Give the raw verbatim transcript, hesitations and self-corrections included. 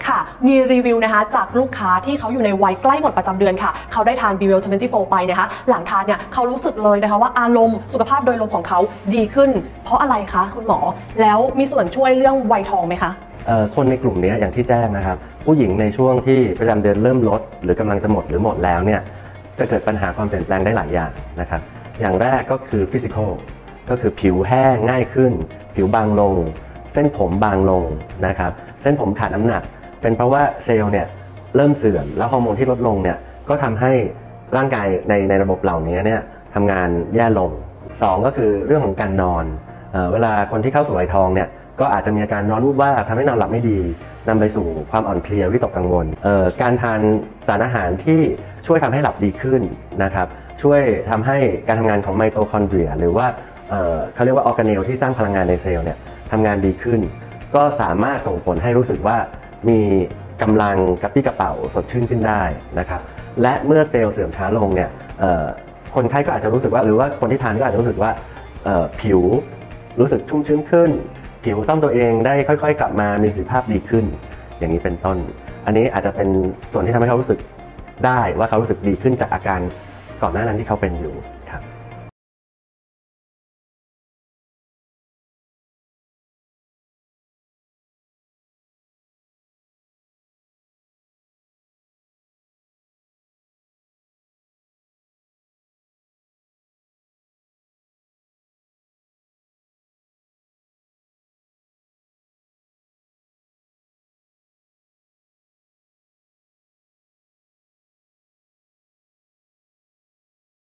ค่ะมีรีวิวนะคะจากลูกค้าที่เขาอยู่ในวัยใกล้หมดประจำเดือนค่ะเขาได้ทาน บี เวล ยี่สิบสี่ ไปนะคะหลังทานเนี่ยเขารู้สึกเลยนะคะว่าอารมณ์สุขภาพโดยรวมของเขาดีขึ้นเพราะอะไรคะคุณหมอแล้วมีส่วนช่วยเรื่องวัยทองไหมคะคนในกลุ่มนี้อย่างที่แจ้งนะครับผู้หญิงในช่วงที่ประจำเดือนเริ่มลดหรือกำลังจะหมดหรือหมดแล้วเนี่ยจะเกิดปัญหาความเปลี่ยนแปลงได้หลายอย่างนะครับอย่างแรกก็คือฟิสิกอลก็คือผิวแห้งง่ายขึ้นผิวบางลงเส้นผมบางลงนะครับเส้นผมขาดน้ำหนักเป็นเพราะว่าเซลล์เนี่ยเริ่มเสื่อมแล้วฮอร์โมนที่ลดลงเนี่ยก็ทำให้ร่างกายในในระบบเหล่านี้เนี่ยทำงานแย่ลงสองก็คือเรื่องของการนอนเอ่อเวลาคนที่เข้าสู่วัยทองเนี่ยก็อาจจะมีอาการนอนวูบวาบทำให้นอนหลับไม่ดีนำไปสู่ความอ่อนเพลียวิตกกังวลเอ่อการทานสารอาหารที่ช่วยทำให้หลับดีขึ้นนะครับช่วยทำให้การทำงานของไมโทคอนเดรียหรือว่าเอ่อเขาเรียกว่าออร์แกเนลที่สร้างพลังงานในเซลล์เนี่ยทำงานดีขึ้นก็สามารถส่งผลให้รู้สึกว่ามีกำลังกระปรี้กระเป๋าสดชื่นขึ้นได้นะครับและเมื่อเซลล์เสื่อมช้าลงเนี่ยคนไข้ก็อาจจะรู้สึกว่าหรือว่าคนที่ทานก็อาจจะรู้สึกว่าผิวรู้สึกชุ่มชื้นขึ้นผิวซ่อมตัวเองได้ค่อยๆกลับมามีประสิทธิภาพดีขึ้นอย่างนี้เป็นต้นอันนี้อาจจะเป็นส่วนที่ทำให้เขารู้สึกได้ว่าเขารู้สึกดีขึ้นจากอาการก่อนหน้านั้นที่เขาเป็นอยู่